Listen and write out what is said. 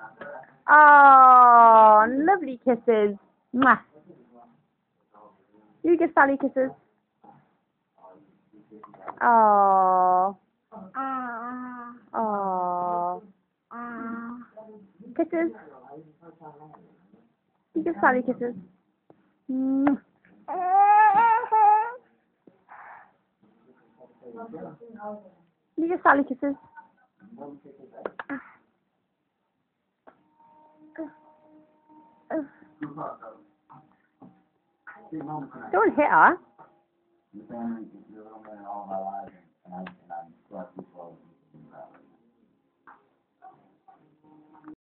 Oh, lovely kisses. Mwah. You give Sally kisses. Oh. Oh. Kisses. You give Sally kisses. Mwah. You give Sally kisses. Don't hit her.